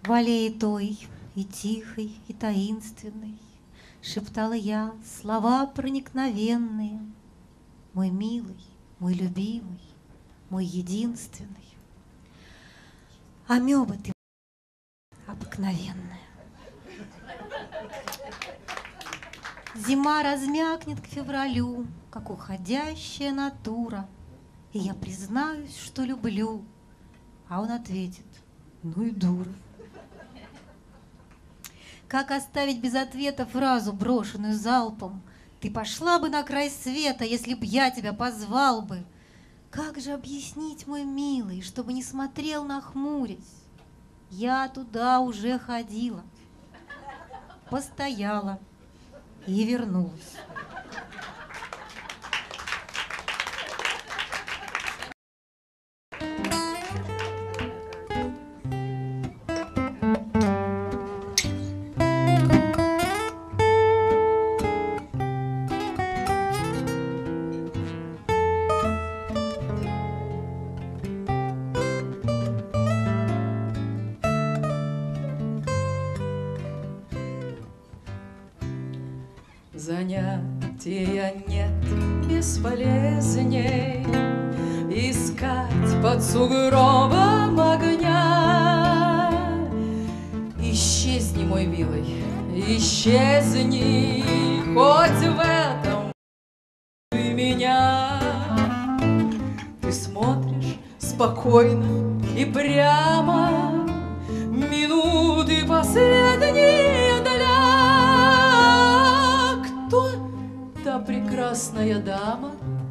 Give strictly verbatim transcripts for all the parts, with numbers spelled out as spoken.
В аллее той и тихой, и таинственной шептала я слова проникновенные. Мой милый, мой любимый, мой единственный. Амеба ты обыкновенная. Зима размякнет к февралю, как уходящая натура, и я признаюсь, что люблю, а он ответит: ну и дура. Как оставить без ответа фразу, брошенную залпом: ты пошла бы на край света, если б я тебя позвал бы? Как же объяснить, мой милый, чтобы не смотрел нахмурясь? Я туда уже ходила, постояла и вернулась. Занятия нет бесполезней искать под сугробом огня. Исчезни, мой милый, исчезни, хоть в этом ты меня. Ты смотришь спокойно и прямо, минуты последние для. Кто та прекрасная дама,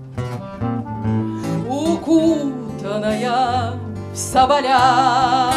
укутанная в соболя?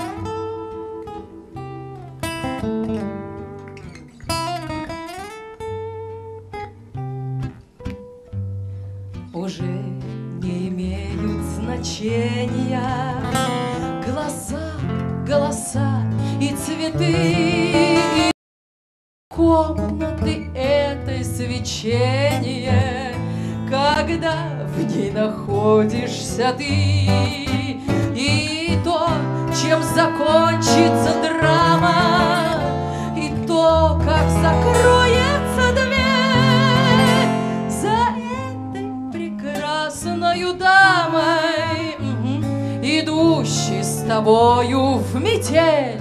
Уже не имеют значения глаза, голоса и цветы, комнаты этой свечения, когда в ней находишься ты. И то, чем закончится драма, и то, как закроется дверь за этой прекрасною дамой, угу, идущей с тобою в метель.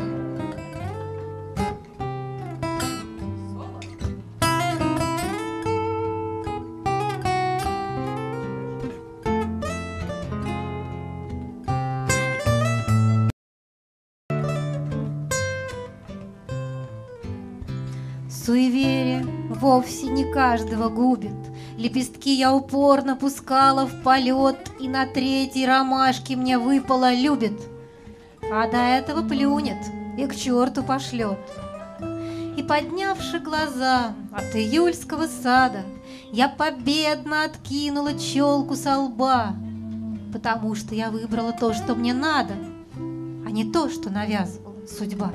Суеверие вовсе не каждого губит. Лепестки я упорно пускала в полет, и на третьей ромашке мне выпало любит, а до этого плюнет и к черту пошлет. И, поднявши глаза от июльского сада, я победно откинула челку со лба, потому что я выбрала то, что мне надо, а не то, что навязывала судьба.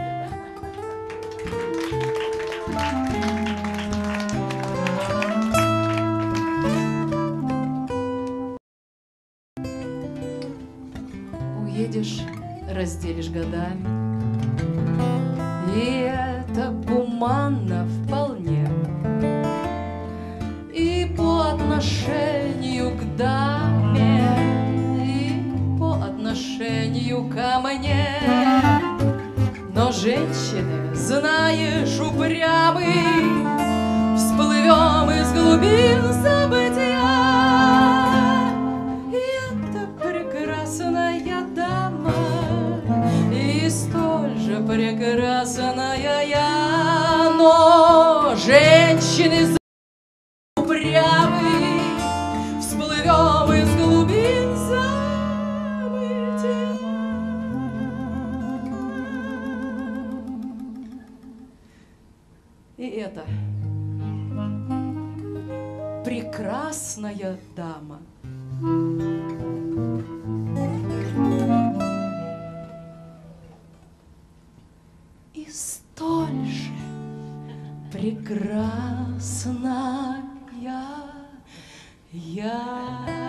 Уедешь, разделишь годами, и это гуманно вполне. И по отношению к даме, и по отношению ко мне. Но женщины, знаешь, упрямы, всплывем из глубин забытия. И эта прекрасная дама, и столь же прекрасная я. Но женщины упрямы, всплывем из глубин забытия. И это прекрасная дама. И столь же прекрасная я.